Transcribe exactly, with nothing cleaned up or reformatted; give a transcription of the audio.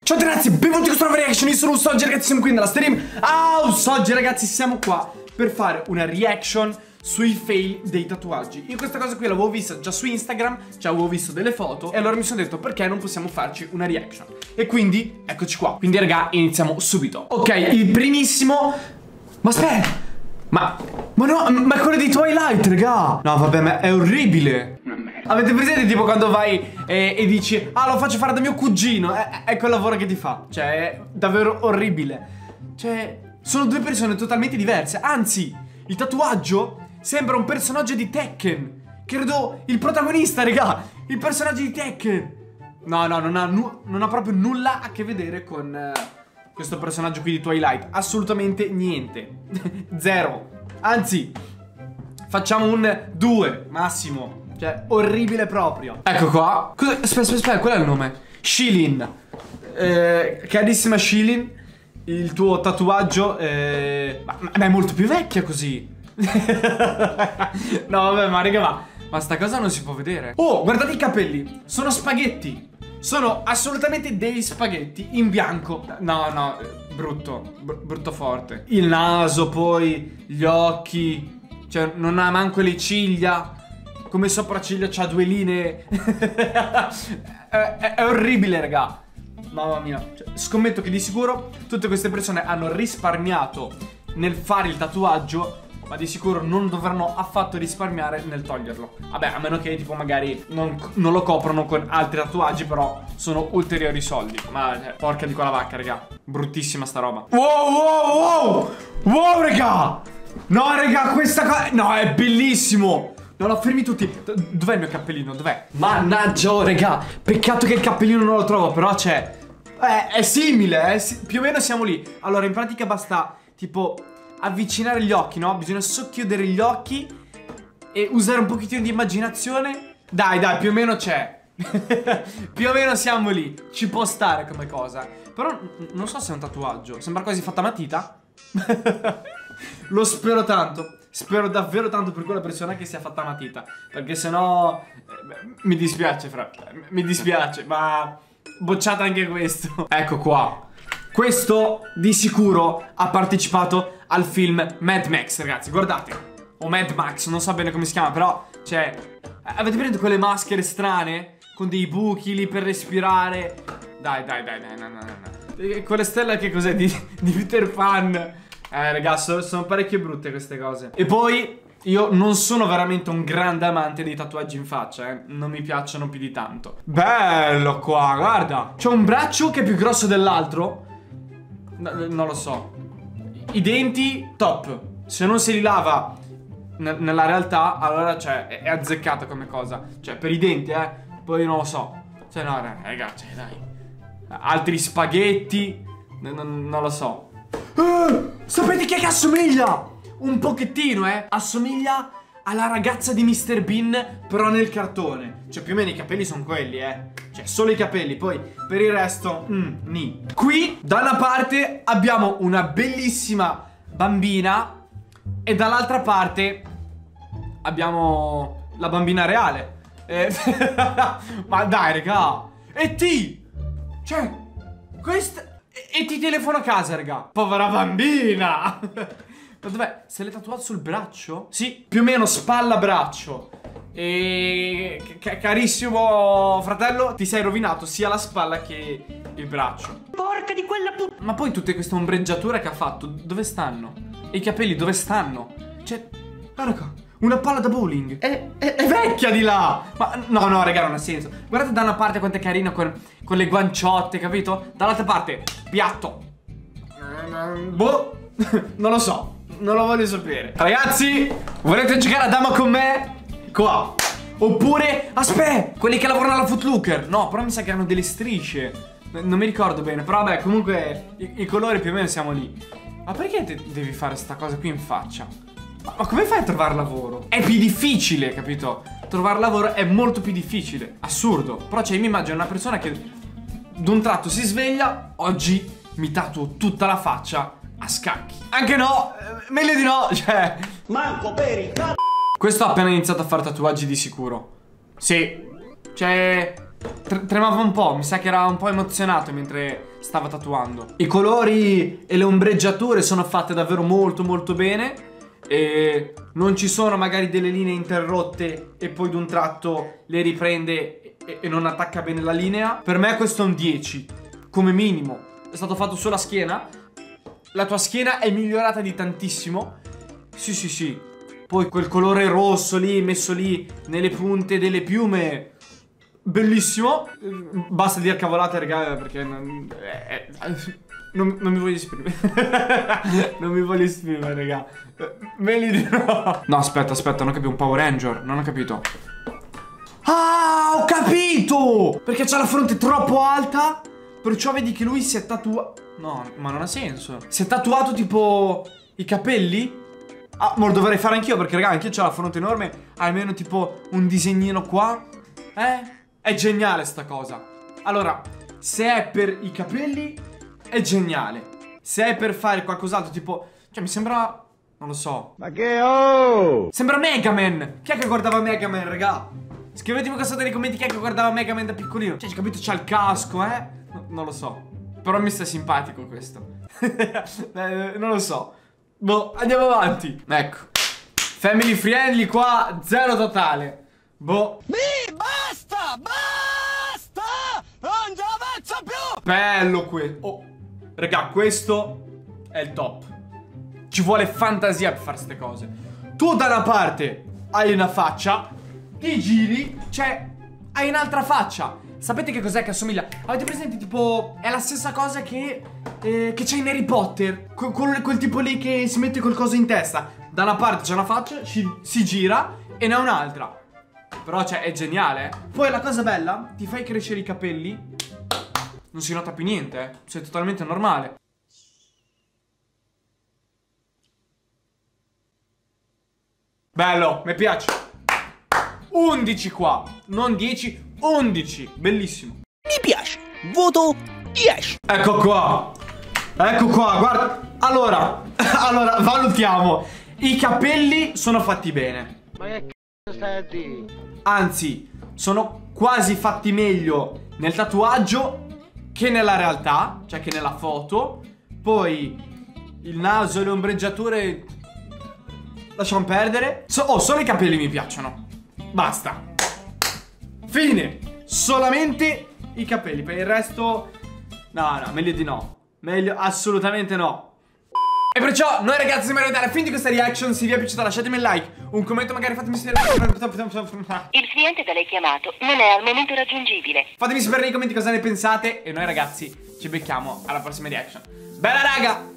Ciao ragazzi, benvenuti in questa nuova reaction. Io sono Usoggi, ragazzi, siamo qui nella stream. Ah, Usoggi, ragazzi, siamo qua per fare una reaction sui fail dei tatuaggi. Io questa cosa qui l'avevo vista già su Instagram, già avevo visto delle foto, e allora mi sono detto perché non possiamo farci una reaction. E quindi, eccoci qua. Quindi raga, iniziamo subito. Ok, il primissimo. Ma aspetta, Ma, ma no, ma è quello di Twilight, raga. No, vabbè, ma è orribile. Avete presente tipo quando vai e, e dici: ah, lo faccio fare da mio cugino? È, è quel lavoro che ti fa. Cioè, è davvero orribile. Cioè, sono due persone totalmente diverse. Anzi, il tatuaggio sembra un personaggio di Tekken. Credo il protagonista, raga. Il personaggio di Tekken. No, no, non ha, non ha proprio nulla a che vedere con uh, questo personaggio qui di Twilight. Assolutamente niente. Zero. Anzi, facciamo un due massimo. Cioè, orribile proprio. Ecco qua. Aspetta, aspetta, aspetta, qual è il nome? Shilin. eh, Carissima Shilin, il tuo tatuaggio eh, ma, ma è molto più vecchia così. No vabbè, ma raga, ma, ma sta cosa non si può vedere. Oh, guardate i capelli. Sono spaghetti. Sono assolutamente dei spaghetti in bianco. No, no, brutto. Br brutto forte. Il naso poi, gli occhi. Cioè, non ha manco le ciglia. Come sopracciglio c'ha due linee. è, è, è orribile, raga. Mamma mia, cioè, scommetto che di sicuro tutte queste persone hanno risparmiato nel fare il tatuaggio, ma di sicuro non dovranno affatto risparmiare nel toglierlo. Vabbè, a meno che tipo magari non, non lo coprono con altri tatuaggi, però sono ulteriori soldi. Ma eh, porca di quella vacca, raga. Bruttissima sta roba. Wow, wow, wow. Wow, raga. No, raga, questa cosa... No, è bellissimo. No, no, fermi tutti. Dov'è il mio cappellino? Dov'è? Mannaggia, oh, raga. Peccato che il cappellino non lo trovo, però c'è. È, è simile, eh? Si più o meno siamo lì. Allora, in pratica basta, tipo, avvicinare gli occhi, no? Bisogna socchiudere gli occhi e usare un pochettino di immaginazione. Dai, dai, più o meno c'è. Più o meno siamo lì. Ci può stare come cosa. Però non so se è un tatuaggio. Sembra quasi fatta a matita. Lo spero tanto. Spero davvero tanto per quella persona che sia fatta a matita, perché sennò eh, mi dispiace, fra. Mi dispiace, ma bocciate anche questo. Ecco qua. Questo di sicuro ha partecipato al film Mad Max, ragazzi, guardate. O Mad Max, non so bene come si chiama, però, cioè, avete preso quelle maschere strane con dei buchi lì per respirare? Dai, dai, dai, dai, no, no, no. E quelle stelle che cos'è? Di, di Peter Pan. Eh ragazzi, sono parecchio brutte queste cose. E poi io non sono veramente un grande amante dei tatuaggi in faccia, eh. Non mi piacciono più di tanto. Bello qua, guarda. C'ho un braccio che è più grosso dell'altro. No, non lo so. I denti, top. Se non se li lava nella realtà, allora cioè è, è azzeccato come cosa. Cioè per i denti, eh. Poi non lo so. Cioè no, ragazzi, dai. Altri spaghetti. Non, non lo so. Uh, sapete chi è che assomiglia? Un pochettino, eh. Assomiglia alla ragazza di mister Bean, però nel cartone. Cioè più o meno i capelli sono quelli, eh. Cioè solo i capelli. Poi per il resto mm, ni. Qui da una parte abbiamo una bellissima bambina e dall'altra parte abbiamo la bambina reale, eh, ma dai raga. E ti Cioè questa E ti telefono a casa, raga. Povera bambina. Ma dov'è? Se l'è tatuato sul braccio? Sì, più o meno spalla-braccio. E... carissimo fratello, ti sei rovinato sia la spalla che il braccio. Porca di quella puttana. Ma poi tutte queste ombreggiature che ha fatto, dove stanno? E i capelli dove stanno? Cioè, ah, raga, una palla da bowling. È, è, è vecchia di là. Ma no, no, raga, non ha senso. Guardate da una parte quanto è carino con, con le guanciotte, capito? Dall'altra parte, piatto. Boh, non lo so. Non lo voglio sapere. Ragazzi, volete giocare a dama con me? Qua. Oppure, aspetta, quelli che lavorano alla Foot Locker. No, però mi sa che hanno delle strisce. Non mi ricordo bene. Però vabbè, comunque i, i colori più o meno siamo lì. Ma perché te devi fare sta cosa qui in faccia? Ma, ma come fai a trovare lavoro? È più difficile, capito? Trovare lavoro è molto più difficile. Assurdo. Però cioè, mi immagino una persona che d'un tratto si sveglia. Oggi mi tatuo tutta la faccia a scacchi. Anche no, eh, meglio di no. Cioè, manco per il c***o. Questo ha appena iniziato a fare tatuaggi di sicuro. Sì. Cioè, tre tremava un po'. Mi sa che era un po' emozionato mentre stava tatuando. I colori e le ombreggiature sono fatte davvero molto molto bene. E non ci sono magari delle linee interrotte e poi d'un tratto le riprende e, e non attacca bene la linea. Per me questo è un dieci, come minimo. È stato fatto sulla schiena. La tua schiena è migliorata di tantissimo. Sì sì sì. Poi quel colore rosso lì, messo lì nelle punte delle piume, bellissimo. Basta dire cavolate, raga, perché non, eh, eh, non, non mi voglio esprimere. Non mi voglio esprimere, raga. Me li dirò. No, aspetta, aspetta, non ho capito. Un Power Ranger, non ho capito. Ah, ho capito! Perché c'ha la fronte troppo alta. Perciò vedi che lui si è tatuato. No, ma non ha senso. Si è tatuato tipo i capelli. Ah, ma lo dovrei fare anch'io, perché raga, anch'io ho la fronte enorme. Almeno tipo un disegnino qua. Eh? È geniale sta cosa. Allora, se è per i capelli è geniale. Se è per fare qualcos'altro tipo, cioè mi sembra, non lo so. Ma che oh! Sembra Mega Man. Chi è che guardava Mega Man, raga? Scrivetemi qua sotto nei commenti chi è che guardava Mega Man da piccolino. Cioè, capito, c'ha il casco, eh? No, non lo so. Però mi sta simpatico questo. eh, Non lo so. Boh, andiamo avanti. Ecco, family friendly qua, zero totale. Boh. Mi basta, basta! Non ci avanzo più! Bello questo. Oh, raga, questo è il top. Ci vuole fantasia per fare queste cose. Tu da una parte hai una faccia, ti giri, cioè hai un'altra faccia. Sapete che cos'è che assomiglia? Avete presente tipo, è la stessa cosa che eh, che c'è in Harry Potter, quel, quel, quel tipo lì che si mette quel coso in testa. Da una parte c'è una faccia, ci, si gira e ne ha un'altra. Però cioè è geniale, eh. Poi la cosa bella, ti fai crescere i capelli, non si nota più niente, eh. Sei totalmente normale. Bello, mi piace. undici qua, non dieci, undici. Bellissimo. Mi piace, voto dieci. Ecco qua. Ecco qua, guarda. Allora, allora, valutiamo. I capelli sono fatti bene. Ma che c***o stai a dire? Anzi, sono quasi fatti meglio nel tatuaggio che nella realtà, cioè che nella foto. Poi il naso e le ombreggiature lasciamo perdere. So oh, solo i capelli mi piacciono. Basta. Fine. Solamente i capelli. Per il resto, no, no, meglio di no. Meglio, assolutamente no. E perciò noi ragazzi siamo arrivati alla fine di questa reaction. Se vi è piaciuta lasciatemi un like, un commento, magari fatemi sapere. Il cliente da lei chiamato non è al momento raggiungibile. Fatemi sapere nei commenti cosa ne pensate. E noi ragazzi ci becchiamo alla prossima reaction. Bella raga!